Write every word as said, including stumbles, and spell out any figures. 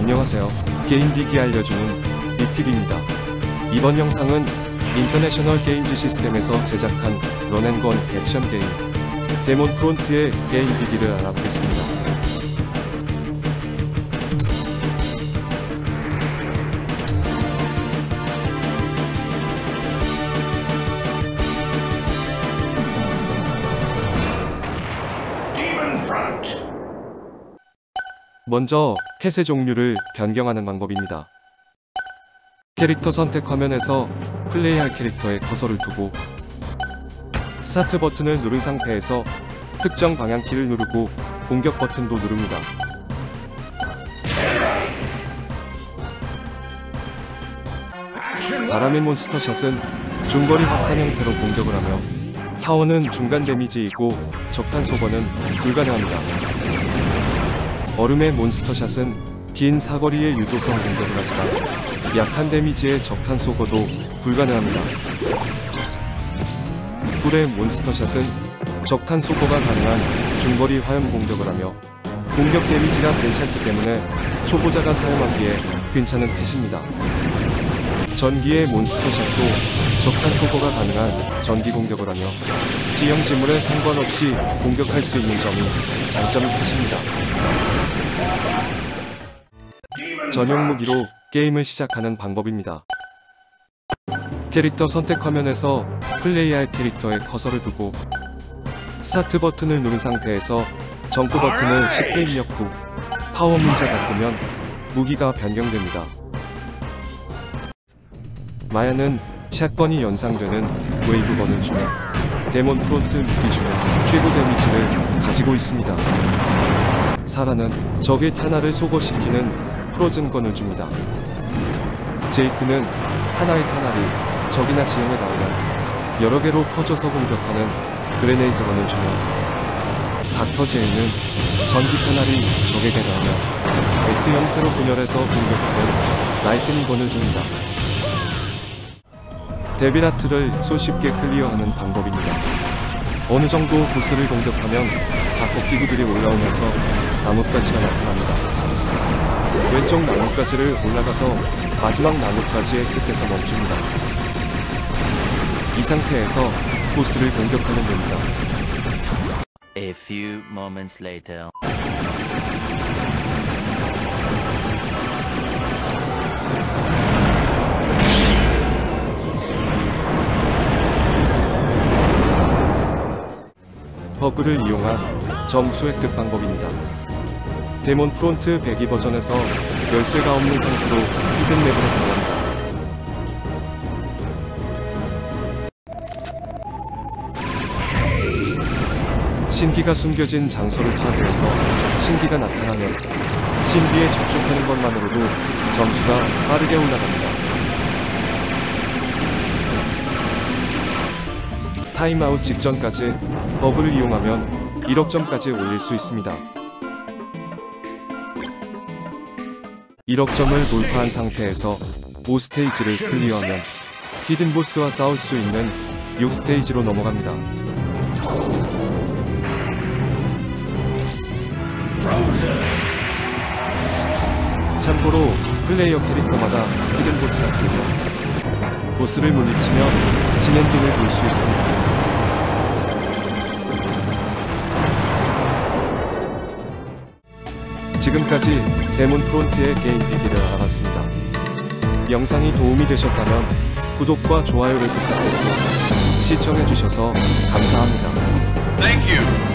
안녕하세요. 게임비기 알려주는 빅팁입니다. 이번 영상은 인터내셔널 게임즈 시스템에서 제작한 런앤건 액션 게임 데몬 프론트의 게임비기를 알아보겠습니다. 먼저 펫의 종류를 변경하는 방법입니다. 캐릭터 선택 화면에서 플레이할 캐릭터에 커서를 두고 스타트 버튼을 누른 상태에서 특정 방향키를 누르고 공격 버튼도 누릅니다. 바람의 몬스터샷은 중거리 확산 형태로 공격을 하며 타워는 중간 데미지이고 적탄 소거는 불가능합니다. 얼음의 몬스터샷은 긴 사거리의 유도성 공격을 하지만 약한 데미지의 적탄 소거도 불가능합니다. 불의 몬스터샷은 적탄 소거가 가능한 중거리 화염 공격을 하며 공격 데미지가 괜찮기 때문에 초보자가 사용하기에 괜찮은 펫입니다. 전기의 몬스터샷도 적탄 소거가 가능한 전기 공격을 하며 지형 지물에 상관없이 공격할 수 있는 점이 장점인 펫입니다. 전용 무기로 게임을 시작하는 방법입니다. 캐릭터 선택 화면에서 플레이할 캐릭터에 커서를 두고 스타트 버튼을 누른 상태에서 점프 버튼을 쉽게 입력 후 파워 문자가 뜨면 무기가 변경됩니다. 마야는 샷건이 연상되는 웨이브건을 주며 데몬 프론트 무기 중에 최고 데미지를 가지고 있습니다. 사라는 적의 탄화를 소거시키는 프로즌건을 줍니다. 제이크는 하나의 탄화를 적이나 지형에 닿으면 여러 개로 퍼져서 공격하는 그레네이드건을 주며 닥터 제이는 전기 탄화를 적에게 닿으면 에스 형태로 분열해서 공격하는 라이트닝건을 줍니다. 데빌아트를 손쉽게 클리어하는 방법입니다. 어느 정도 보스를 공격하면 자폭 기구들이 올라오면서 나뭇가지가 나타납니다. 왼쪽 나뭇가지를 올라가서 마지막 나뭇가지의 끝에서 멈춥니다. 이 상태에서 보스를 공격하면 됩니다. A few moments later. 버그를 이용한 점수 획득 방법입니다. 데몬 프론트 배기 버전에서 열쇠가 없는 상태로 히든 맵으로 들어갑니다. 신기가 숨겨진 장소를 파괴해서 신기가 나타나면 신기에 접촉하는 것만으로도 점수가 빠르게 올라갑니다. 타임아웃 직전까지 버그를 이용하면 일억 점까지 올릴 수 있습니다. 일억 점을 돌파한 상태에서 오 스테이지를 클리어하면 히든 보스와 싸울 수 있는 육 스테이지로 넘어갑니다. 참고로 플레이어 캐릭터마다 히든 보스가 틀려 보스를 물리치면 진엔딩을 볼 수 있습니다. 지금까지 데몬 프론트의 게임 비기를 알아봤습니다. 영상이 도움이 되셨다면 구독과 좋아요를 부탁드리고 시청해주셔서 감사합니다. Thank you.